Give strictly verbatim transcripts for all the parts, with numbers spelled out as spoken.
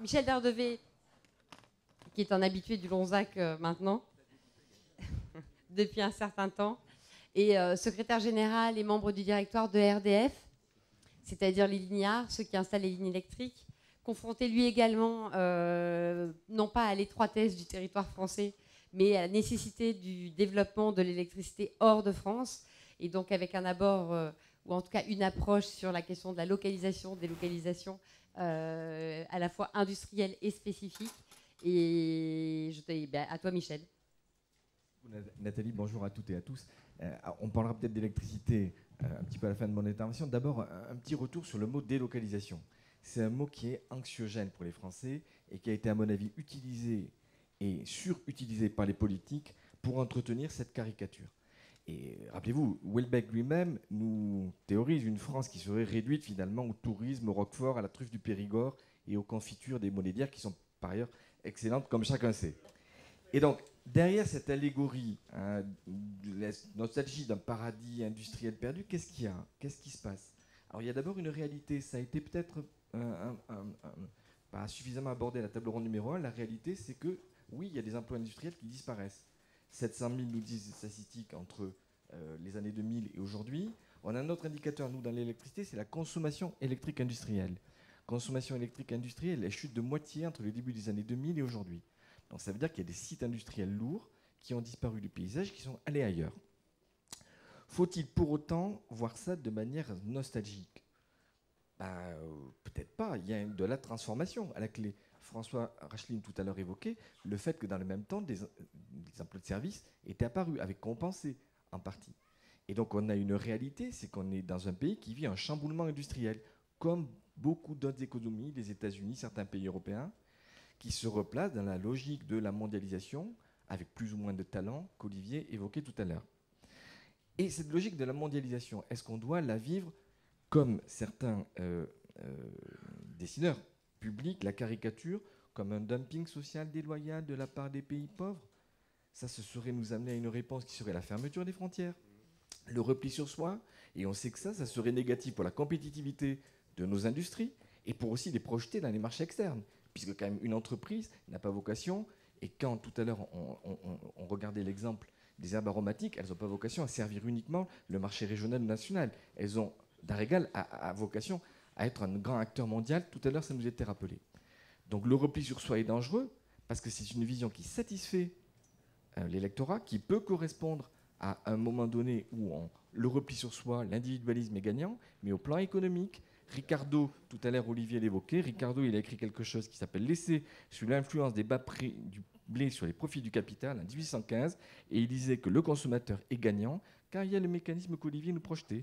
Michel Dardevet, qui est un habitué du Lonzac euh, maintenant, depuis un certain temps, et euh, secrétaire général et membre du directoire de R D F, c'est-à-dire les ligniards, ceux qui installent les lignes électriques, confronté lui également, euh, non pas à l'étroitesse du territoire français, mais à la nécessité du développement de l'électricité hors de France, et donc avec un abord, euh, ou en tout cas une approche sur la question de la localisation, délocalisation, euh, à la fois industrielle et spécifique. Et je te, ben, à toi, Michel. Nathalie, bonjour à toutes et à tous. Euh, on parlera peut-être d'électricité euh, un petit peu à la fin de mon intervention. D'abord, un, un petit retour sur le mot délocalisation. C'est un mot qui est anxiogène pour les Français et qui a été, à mon avis, utilisé et surutilisé par les politiques pour entretenir cette caricature. Et rappelez-vous, Houellebecq lui-même nous théorise une France qui serait réduite finalement au tourisme, au Roquefort, à la truffe du Périgord et aux confitures des Monédières qui sont par ailleurs excellentes comme chacun sait. Et donc, derrière cette allégorie, hein, de la nostalgie d'un paradis industriel perdu, qu'est-ce qu'il y a? Qu'est-ce qui se passe? Alors, il y a d'abord une réalité. Ça a été peut-être un, un, un, un, pas suffisamment abordé à la table ronde numéro un. La réalité, c'est que, oui, il y a des emplois industriels qui disparaissent. sept cent mille nous disent les statistiques entre euh, les années deux mille et aujourd'hui. On a un autre indicateur, nous, dans l'électricité, c'est la consommation électrique industrielle. Consommation électrique industrielle, elle chute de moitié entre le début des années deux mille et aujourd'hui. Donc ça veut dire qu'il y a des sites industriels lourds qui ont disparu du paysage, qui sont allés ailleurs. Faut-il pour autant voir ça de manière nostalgique? Ben, euh, peut-être pas. Il y a de la transformation à la clé. François Racheline tout à l'heure évoquait le fait que dans le même temps, des, des emplois de service étaient apparus, avec compensé en partie. Et donc on a une réalité, c'est qu'on est dans un pays qui vit un chamboulement industriel, comme beaucoup d'autres économies, les États-Unis, certains pays européens, qui se replacent dans la logique de la mondialisation, avec plus ou moins de talent, qu'Olivier évoquait tout à l'heure. Et cette logique de la mondialisation, est-ce qu'on doit la vivre comme certains euh, euh, dessineurs publics, la caricature, comme un dumping social déloyal de la part des pays pauvres? Ça, ce serait nous amener à une réponse qui serait la fermeture des frontières, le repli sur soi, et on sait que ça, ça serait négatif pour la compétitivité de nos industries, et pour aussi les projeter dans les marchés externes, puisque quand même une entreprise n'a pas vocation, et quand tout à l'heure on, on, on regardait l'exemple des herbes aromatiques, elles n'ont pas vocation à servir uniquement le marché régional ou national. Elles ont, d'art égal, à, à vocation à être un grand acteur mondial. Tout à l'heure, ça nous était rappelé. Donc le repli sur soi est dangereux, parce que c'est une vision qui satisfait euh, l'électorat, qui peut correspondre à un moment donné où on, le repli sur soi, l'individualisme est gagnant, mais au plan économique, Ricardo, tout à l'heure Olivier l'évoquait, Ricardo il a écrit quelque chose qui s'appelle « L'essai sur l'influence des bas prix du blé sur les profits du capital » en dix-huit cent quinze, et il disait que le consommateur est gagnant car il y a le mécanisme qu'Olivier nous projetait.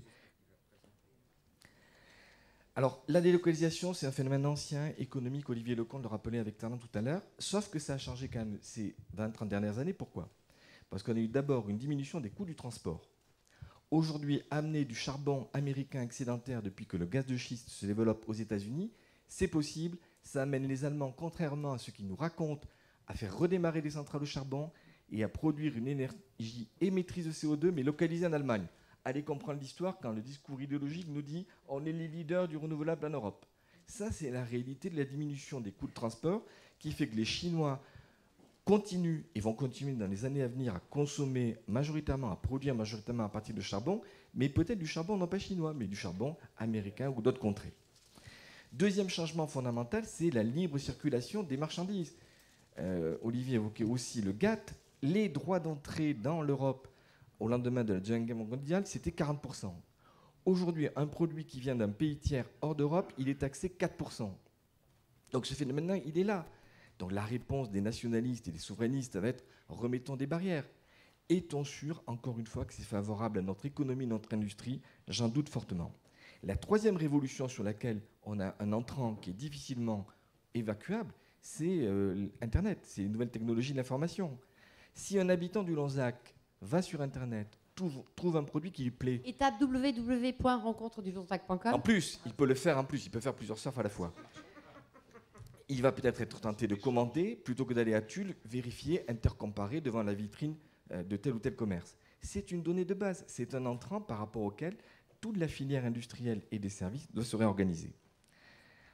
Alors, la délocalisation, c'est un phénomène ancien, économique, Olivier Lecomte le rappelait avec talent tout à l'heure, sauf que ça a changé quand même ces vingt à trente dernières années. Pourquoi? Parce qu'on a eu d'abord une diminution des coûts du transport. Aujourd'hui, amener du charbon américain excédentaire depuis que le gaz de schiste se développe aux États-Unis, c'est possible. Ça amène les Allemands, contrairement à ce qu'ils nous racontent, à faire redémarrer des centrales au charbon et à produire une énergie émettrice de C O deux, mais localisée en Allemagne. Allez comprendre l'histoire quand le discours idéologique nous dit « on est les leaders du renouvelable en Europe ». Ça, c'est la réalité de la diminution des coûts de transport qui fait que les Chinois continuent et vont continuer dans les années à venir à consommer majoritairement, à produire majoritairement à partir de charbon, mais peut-être du charbon non pas chinois, mais du charbon américain ou d'autres contrées. Deuxième changement fondamental, c'est la libre circulation des marchandises. Euh, Olivier évoquait aussi le G A T. Les droits d'entrée dans l'Europe au lendemain de la Deuxième Guerre mondiale, c'était quarante pour cent. Aujourd'hui, un produit qui vient d'un pays tiers hors d'Europe, il est taxé quatre pour cent. Donc ce phénomène-là, il est là. Donc la réponse des nationalistes et des souverainistes va être « remettons des barrières ». Est-on sûr, encore une fois, que c'est favorable à notre économie, notre industrie? J'en doute fortement. La troisième révolution sur laquelle on a un entrant qui est difficilement évacuable, c'est euh, Internet, c'est les nouvelles technologies de l'information. Si un habitant du Lonzac va sur Internet, trouve, trouve un produit qui lui plaît... Et tape w w w point rencontre du lonzac point com. En plus, il peut le faire en plus, il peut faire plusieurs surfs à la fois. Il va peut-être être tenté de commander, plutôt que d'aller à Tulle, vérifier, intercomparer devant la vitrine de tel ou tel commerce. C'est une donnée de base, c'est un entrant par rapport auquel toute la filière industrielle et des services doit se réorganiser.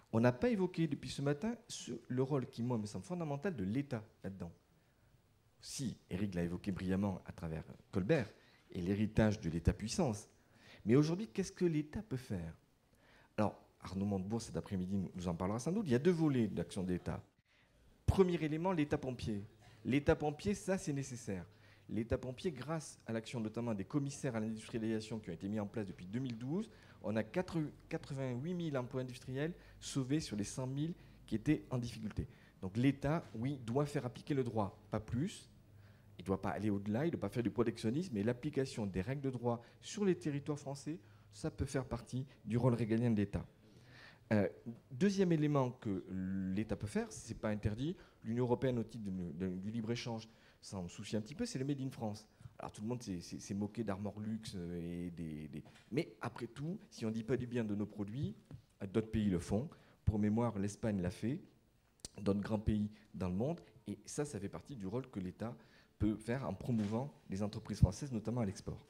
On n'a pas évoqué depuis ce matin ce, le rôle qui, moi, me semble fondamental de l'État là-dedans. Si, Éric l'a évoqué brillamment à travers Colbert, et l'héritage de l'État-puissance. Mais aujourd'hui, qu'est-ce que l'État peut faire? Alors, Arnaud Montebourg, cet après-midi, nous en parlera sans doute. Il y a deux volets d'action de l'État. Premier élément, l'État-pompier. L'État-pompier, ça, c'est nécessaire. L'État-pompier, grâce à l'action notamment des commissaires à l'industrialisation qui ont été mis en place depuis deux mille douze, on a quatre-vingt-huit mille emplois industriels sauvés sur les cent mille qui étaient en difficulté. Donc l'État, oui, doit faire appliquer le droit, pas plus. Il ne doit pas aller au-delà, il ne doit pas faire du protectionnisme, mais l'application des règles de droit sur les territoires français, ça peut faire partie du rôle régalien de l'État. Euh, deuxième élément que l'État peut faire, ce n'est pas interdit, l'Union européenne au titre de, de, du libre-échange s'en soucie un petit peu, c'est le Made in France. Alors tout le monde s'est moqué d'Armor Luxe, et des, des... mais après tout, si on ne dit pas du bien de nos produits, d'autres pays le font. Pour mémoire, l'Espagne l'a fait, d'autres grands pays dans le monde, et ça, ça fait partie du rôle que l'État peut faire en promouvant les entreprises françaises, notamment à l'export.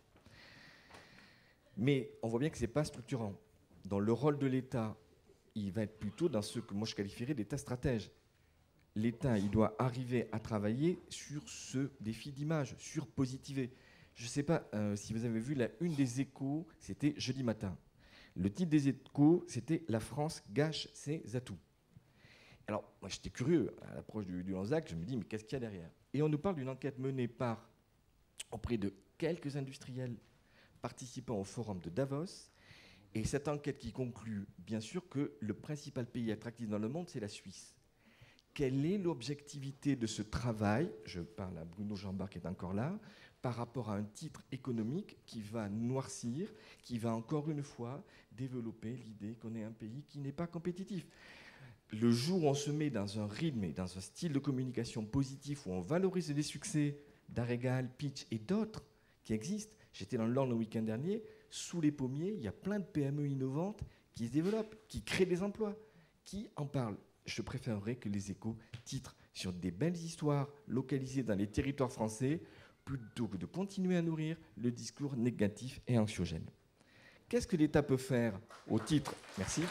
Mais on voit bien que ce n'est pas structurant. Dans le rôle de l'État, il va être plutôt dans ce que moi je qualifierais d'État stratège. L'État, il doit arriver à travailler sur ce défi d'image, sur positiver. Je ne sais pas euh, si vous avez vu la une des Échos, c'était jeudi matin. Le titre des Échos, c'était « La France gâche ses atouts ». Alors, moi, j'étais curieux à l'approche du, du Lanzac, je me dis, mais qu'est-ce qu'il y a derrière? Et on nous parle d'une enquête menée par, auprès de quelques industriels participant au forum de Davos, et cette enquête qui conclut, bien sûr, que le principal pays attractif dans le monde, c'est la Suisse. Quelle est l'objectivité de ce travail, je parle à Bruno Jambard qui est encore là, par rapport à un titre économique qui va noircir, qui va encore une fois développer l'idée qu'on est un pays qui n'est pas compétitif? Le jour où on se met dans un rythme et dans un style de communication positif, où on valorise les succès d'Aregal, Pitch et d'autres qui existent, j'étais dans le Nord le week-end dernier, sous les pommiers, il y a plein de P M E innovantes qui se développent, qui créent des emplois. Qui en parle? Je préférerais que les Échos titrent sur des belles histoires localisées dans les territoires français, plutôt que de continuer à nourrir le discours négatif et anxiogène. Qu'est-ce que l'État peut faire au titre... Merci.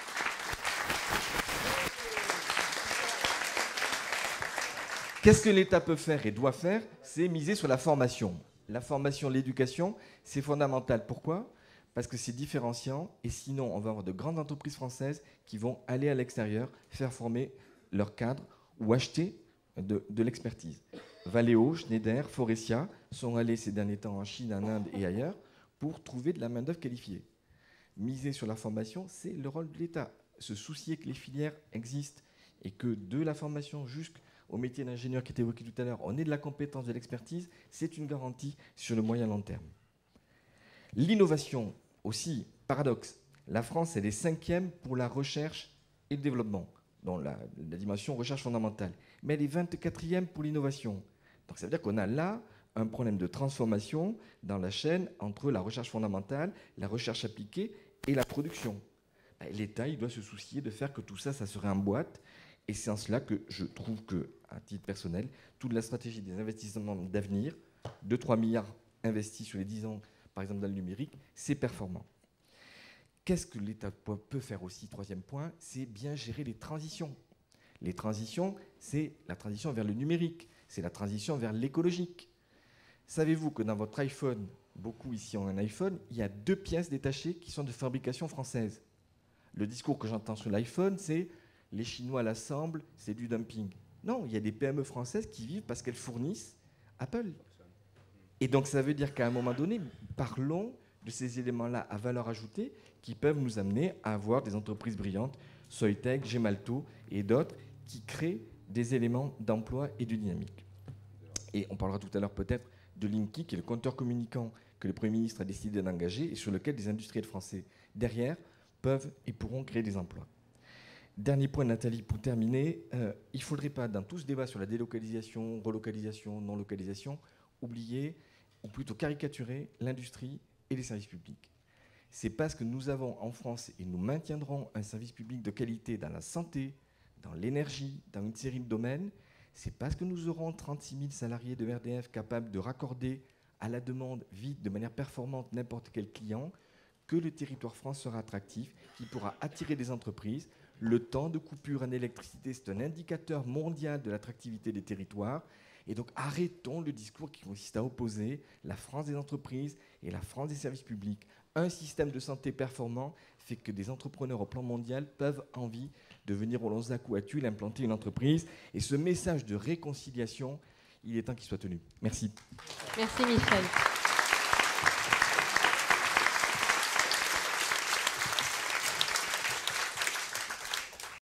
Qu'est-ce que l'État peut faire et doit faire? C'est miser sur la formation. La formation, l'éducation, c'est fondamental. Pourquoi? Parce que c'est différenciant, et sinon on va avoir de grandes entreprises françaises qui vont aller à l'extérieur, faire former leurs cadres ou acheter de, de l'expertise. Valeo, Schneider, Forestia sont allés ces derniers temps en Chine, en Inde et ailleurs pour trouver de la main-d'œuvre qualifiée. Miser sur la formation, c'est le rôle de l'État. Se soucier que les filières existent et que de la formation jusqu'au au métier d'ingénieur qui était évoqué tout à l'heure, on ait de la compétence, de l'expertise, c'est une garantie sur le moyen long terme. L'innovation aussi, paradoxe. La France, elle est cinquième pour la recherche et le développement, dans la, la dimension recherche fondamentale. Mais elle est vingt-quatrième pour l'innovation. Donc ça veut dire qu'on a là un problème de transformation dans la chaîne entre la recherche fondamentale, la recherche appliquée et la production. L'État, il doit se soucier de faire que tout ça, ça se réemboîte. Et c'est en cela que je trouve que, à titre personnel, toute la stratégie des investissements d'avenir, deux à trois milliards investis sur les dix ans, par exemple dans le numérique, c'est performant. Qu'est-ce que l'État peut faire aussi? Troisième point, c'est bien gérer les transitions. Les transitions, c'est la transition vers le numérique, c'est la transition vers l'écologique. Savez-vous que dans votre iPhone, beaucoup ici ont un iPhone, il y a deux pièces détachées qui sont de fabrication française. Le discours que j'entends sur l'iPhone, c'est les Chinois l'assemblent, c'est du dumping. Non, il y a des P M E françaises qui vivent parce qu'elles fournissent Apple. Et donc ça veut dire qu'à un moment donné, parlons de ces éléments-là à valeur ajoutée qui peuvent nous amener à avoir des entreprises brillantes, Soitec, Gemalto et d'autres, qui créent des éléments d'emploi et de dynamique. Et on parlera tout à l'heure peut-être de Linky, qui est le compteur communicant que le Premier ministre a décidé d'engager et sur lequel des industriels français derrière peuvent et pourront créer des emplois. Dernier point, Nathalie, pour terminer, euh, il ne faudrait pas, dans tout ce débat sur la délocalisation, relocalisation, non-localisation, oublier, ou plutôt caricaturer, l'industrie et les services publics. C'est parce que nous avons en France, et nous maintiendrons un service public de qualité dans la santé, dans l'énergie, dans une série de domaines, c'est parce que nous aurons trente-six mille salariés de R D F capables de raccorder à la demande vite, de manière performante, n'importe quel client, que le territoire France sera attractif, qui pourra attirer des entreprises, Le temps de coupure en électricité, c'est un indicateur mondial de l'attractivité des territoires. Et donc arrêtons le discours qui consiste à opposer la France des entreprises et la France des services publics. Un système de santé performant fait que des entrepreneurs au plan mondial peuvent envie de venir au Lonzac ou à Tulle implanter une entreprise. Et ce message de réconciliation, il est temps qu'il soit tenu. Merci. Merci Michel.